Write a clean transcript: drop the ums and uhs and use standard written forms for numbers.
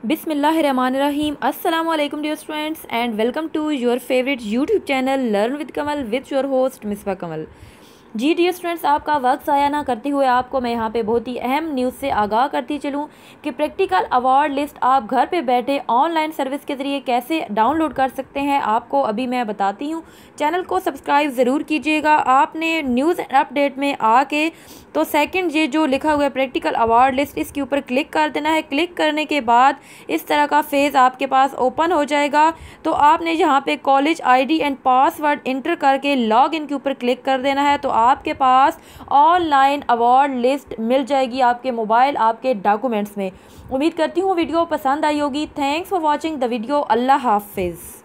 बिस्मिल्लाहिर्रहमानिर्रहीम। अस्सलाम वालेकुम dear students and welcome to your favourite YouTube channel learn with Kamal with your host Misbah Kamal. जी dear students, आपका वक्त ज़ाया ना करते हुए आपको मैं यहाँ पे बहुत ही अहम न्यूज़ से आगाह करती चलूँ कि प्रैक्टिकल अवार्ड लिस्ट आप घर पे बैठे ऑनलाइन सर्विस के ज़रिए कैसे डाउनलोड कर सकते हैं, आपको अभी मैं बताती हूँ। चैनल को सब्सक्राइब ज़रूर कीजिएगा। आपने न्यूज़ अपडेट में आके तो सेकंड ये जो लिखा हुआ है प्रैक्टिकल अवार्ड लिस्ट, इसके ऊपर क्लिक कर देना है। क्लिक करने के बाद इस तरह का फेज़ आपके पास ओपन हो जाएगा। तो आपने यहाँ पे college ID and password enter करके लॉग इन के ऊपर क्लिक कर देना है। तो आपके पास ऑनलाइन अवार्ड लिस्ट मिल जाएगी आपके मोबाइल, आपके डॉक्यूमेंट्स में। उम्मीद करती हूँ वीडियो पसंद आई होगी। Thanks for watching the video. अल्लाह हाफिज़।